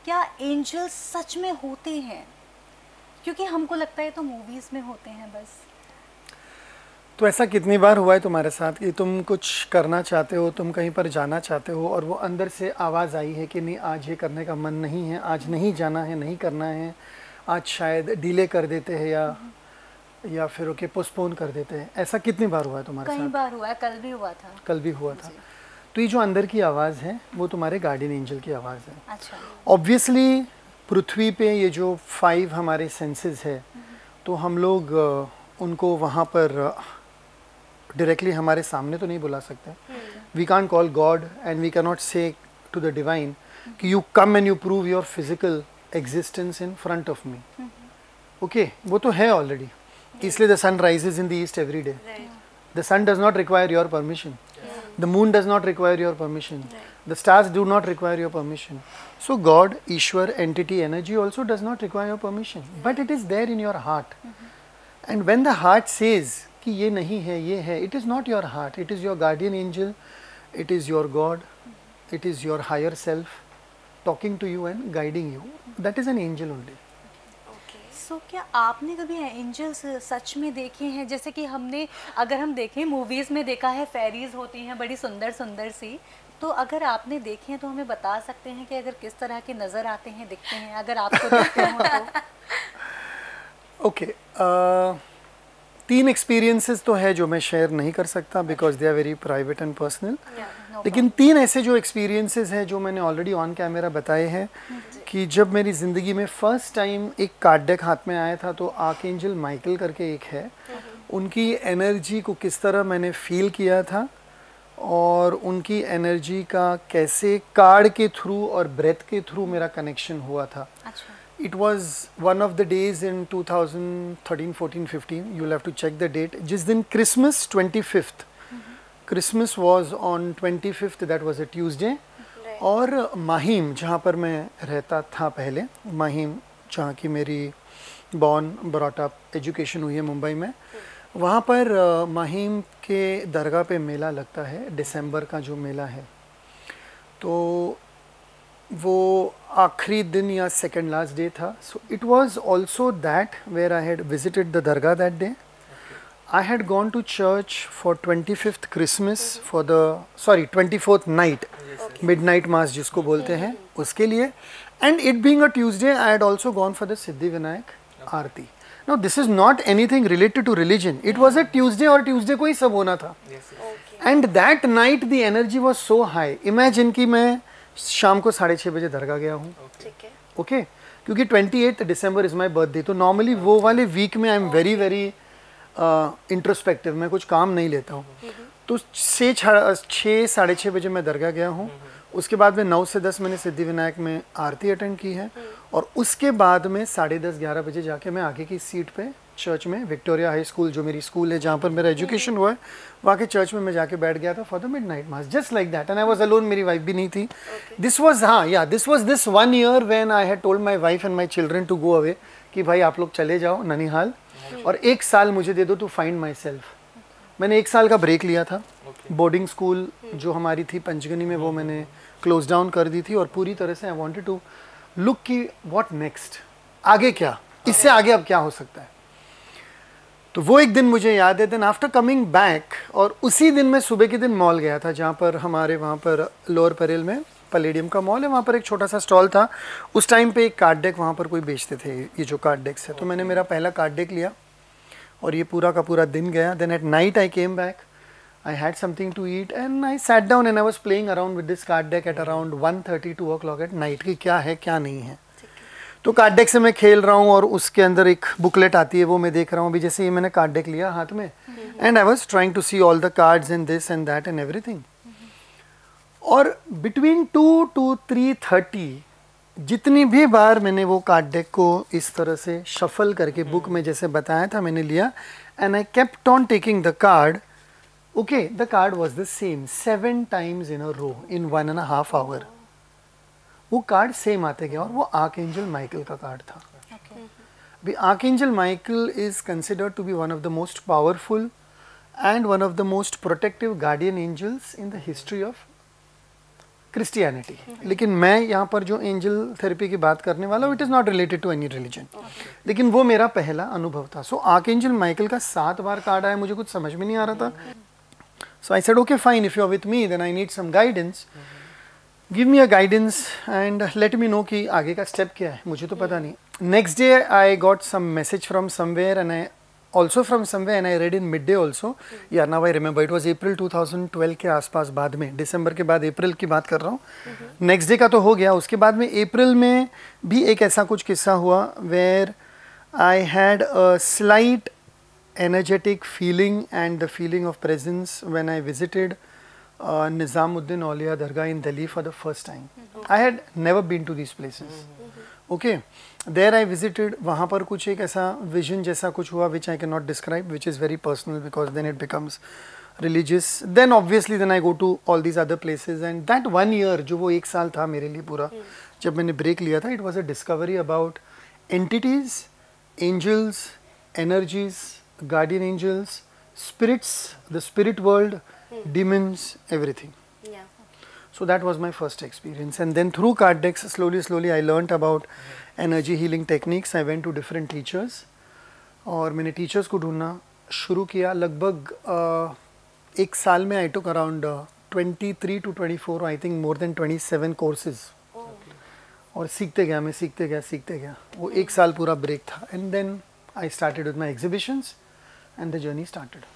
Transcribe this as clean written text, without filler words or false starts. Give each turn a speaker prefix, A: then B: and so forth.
A: क्या एंजल्स सच में होते हैं? क्योंकि हमको लगता है तो मूवीज में होते हैं बस।
B: तो ऐसा कितनी बार हुआ है तुम्हारे साथ कि तुम कुछ करना चाहते हो, तुम कहीं पर जाना चाहते हो और वो अंदर से आवाज़ आई है कि नहीं आज ये करने का मन नहीं है, आज नहीं जाना है, नहीं करना है, आज शायद डिले कर देते हैं या फिर ओके पोस्टपोन कर देते हैं। ऐसा कितनी बार हुआ है तुम्हारे
A: कई
B: साथ?
A: बार हुआ है, कल भी हुआ था।
B: कल भी हुआ था।
A: जी।
B: तो ये जो अंदर की आवाज़ है वो तुम्हारे गार्डियन एंजल की आवाज़ है।
A: अच्छा।
B: ऑब्वियसली पृथ्वी पे ये जो 5 हमारे सेंसेस है, तो हम लोग उनको वहाँ पर डायरेक्टली हमारे सामने तो नहीं बुला सकते। We can call God and we can not say to the divine कि you come and you prove your physical existence in front of me. Okay, वो तो है ऑलरेडी, इसलिए the sun rises in the east every day. The sun does not require your permission, the moon does not require your permission, the stars do not require your permission. So God, Ishwar, entity, energy also does not require your permission, but it is there in your heart. And when the heart says कि ये नहीं है, ये है, it is not your heart, it is your guardian angel, it is your God, it is your higher self talking to you and guiding you. That is an angel only.
A: सो क्या आपने कभी angels सच में देखे हैं? जैसे कि हमने, अगर हम देखें मूवीज़ में देखा है, फेरीज होती हैं बड़ी सुंदर सुंदर सी, तो अगर आपने देखे हैं तो हमें बता सकते हैं कि अगर किस तरह के नज़र आते हैं, दिखते हैं, अगर आपको दिखते हो तो?
B: ओके, 3 एक्सपीरियंसेस तो है जो मैं शेयर नहीं कर सकता because they are very private and personal. लेकिन 3 ऐसे जो एक्सपीरियंसेस हैं जो मैंने ऑलरेडी ऑन कैमरा बताए हैं कि जब मेरी ज़िंदगी में फर्स्ट टाइम एक कार्ड डेक हाथ में आया था, तो आर्कएंजल माइकल करके एक है, उनकी एनर्जी को किस तरह मैंने फील किया था और उनकी एनर्जी का कैसे कार्ड के थ्रू और ब्रेथ के थ्रू मेरा कनेक्शन हुआ था।
A: अच्छा।
B: It was one of the days in 2013, 14, 15. You'll have to check the date. जिस दिन Christmas 25th. Christmas was on 25th. That was a Tuesday. और माहिम जहाँ पर मैं रहता था पहले, माहिम जहाँ की मेरी born brought up education हुई है मुंबई में, वहाँ पर माहिम के दरगाह पे मेला लगता है, दिसंबर का जो मेला है। तो वो आखिरी दिन या सेकेंड लास्ट डे था। So it was also that where I had visited the dargah that day. I had gone to church for 25th Christmas for the 24th night, midnight mass जिसको बोलते हैं, उसके लिए। And it being a Tuesday I had also gone for the Siddhi Vinayak aarti. No this is not anything related to religion, it was a Tuesday और Tuesday को ही सब होना था। And that night the energy was so high. Imagine कि मैं शाम को 6:30 बजे दरगाह गया हूँ। ओके, क्योंकि 28 दिसंबर इज माई बर्थडे, तो नॉर्मली वो वाले वीक में I am very very introspective, मैं कुछ काम नहीं लेता हूँ। तो 6-6:30 बजे मैं दरगाह गया हूँ। उसके बाद में 9 से 10 मैंने सिद्धि विनायक में आरती अटेंड की है, और उसके बाद में 10:30-11 बजे जाके मैं आगे की सीट पे चर्च में, विक्टोरिया हाई स्कूल जो मेरी स्कूल है जहाँ पर मेरा एजुकेशन हुआ है, वहाँ के चर्च में मैं जाके बैठ गया था for the midnight mass, just like that. And I was alone, मेरी वाइफ भी नहीं थी। This was this was this 1 year when I had told my wife and my children to go away, कि भाई आप लोग चले जाओ ननिहाल और 1 साल मुझे दे दो टू फाइंड माई सेल्फ। मैंने 1 साल का ब्रेक लिया था। बोर्डिंग स्कूल जो हमारी थी पंचगनी में, वो मैंने क्लोज डाउन कर दी थी, और पूरी तरह से आई वांटेड टू लुक कि व्हाट नेक्स्ट, आगे क्या, इससे आगे अब क्या हो सकता है। तो वो एक दिन मुझे याद है। देन आफ्टर कमिंग बैक, और उसी दिन मैं सुबह के दिन मॉल गया था, जहाँ पर हमारे वहाँ पर लोअर परेल में पैलेडियम का मॉल है, वहाँ पर एक छोटा सा स्टॉल था। उस टाइम पे एक कार्ड डेक वहाँ पर कोई बेचते थे, ये जो कार्ड डेक्स है। तो मैंने मेरा पहला कार्ड डेक लिया और ये पूरा का पूरा दिन गया। Then at night I came back, I had something to eat and I sat down and I was playing around with this card deck at around 1:30, 2 o'clock at night कि क्या है क्या नहीं है। तो कार्ड डेक से मैं खेल रहा हूँ और उसके अंदर एक बुकलेट आती है, वो मैं देख रहा हूँ। अभी जैसे ये मैंने कार्ड डेक लिया हाथ में, and I was trying to see all the cards and this and that and everything. और बिटवीन 2 to 3:30 जितनी भी बार मैंने वो कार्ड डेक को इस तरह से शफल करके बुक में जैसे बताया था मैंने लिया, and I kept on taking the card. Okay, the card was the same 7 times in a row in 1.5 hour. वो कार्ड सेम आते गया और वो आर्कएंजल माइकल का कार्ड था। अभी archangel Michael is considered to be one of the most powerful and one of the most protective guardian angels in the history of Christianity, लेकिन मैं यहाँ पर जो एंजल थेरेपी की बात करने वाला हूँ, it is not related to any religion, लेकिन वो मेरा पहला अनुभव था. सो आर्कएंजल माइकल का 7 बार कार्ड आया, मुझे कुछ समझ में नहीं आ रहा था. So I said okay fine, if you are with me then I need some guidance, give me a guidance and let me know कि आगे का स्टेप क्या है, मुझे तो पता नहीं. Next day I got some message from somewhere and I also from somewhere and I read in midday also. Yeah, now I remember it was April 2012 के आसपास, बाद में दिसंबर के बाद अप्रैल की बात कर रहा हूँ. नेक्स्ट डे का तो हो गया, उसके बाद में अप्रैल में भी एक ऐसा कुछ किस्सा हुआ where I had a slight energetic feeling and the feeling of presence when I visited Nizamuddin Auliya Dargah in Delhi for the first time. I had never been to these places. Okay, there I visited. वहाँ पर कुछ एक ऐसा vision जैसा कुछ हुआ which I cannot describe, which is very personal because then it becomes religious. Then obviously then I go to all these other places and that 1 year जो वो 1 साल था मेरे लिए पूरा, जब मैंने break लिया था, it was a discovery about entities, angels, energies, guardian angels, spirits, the spirit world, demons, everything. So that was my first experience, and then through card decks slowly I learnt about energy healing techniques. I went to different teachers और मैंने teachers को ढूंढना शुरू किया. लगभग 1 साल में I took around 23 to 24, I think more than 27 courses. और सीखते गया. वो 1 साल पूरा break था, and then I started with my exhibitions and the journey started.